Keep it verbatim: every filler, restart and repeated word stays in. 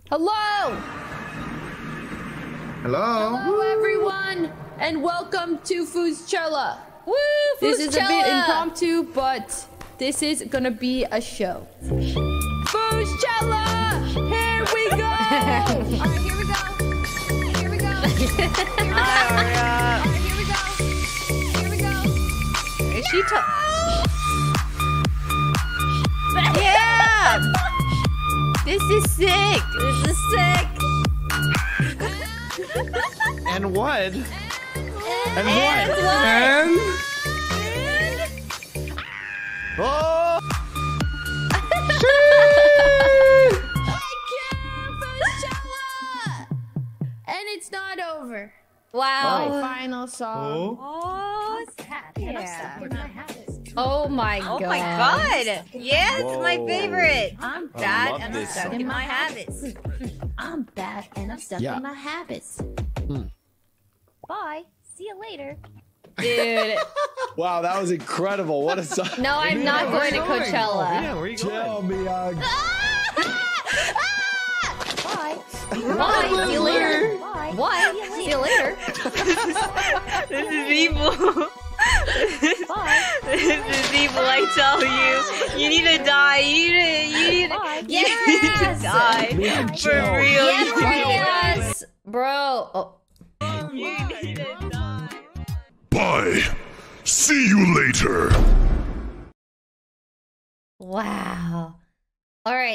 Hello! Hello! Hello, everyone! And welcome to Fuslie. Woo! Fuslie! This is a bit impromptu, but this is gonna be a show. Fuslie! Here we go! Alright, here we go. Here we go. Here we go. Alright, here we go. Here we go. Is she ta- Yeah! This is sick! This is sick! And what? And, And and what? what? And? Oh! And it's not over. Wow. My final song. Oh, Yeah. Oh my god. oh my god! Yes, Whoa. my favorite! I'm I bad love and I'm this stuck song. in my habits. I'm bad and I'm stuck Yeah. in my habits. Bye. See you later. Dude. Wow, that was incredible. What a song. No, I'm not going to Coachella. Yeah, where are you Chill, going? Miyoung. Bye. Bye. See you later. Bye. What? See you later. This is evil. Bye. This is evil, I tell you. You need to die. You need to, you need to, Bye. you need to die. Miyoung, For chill. real. You need to Yes, bro. Oh. You need to die. Bye. See you later. Wow. All right.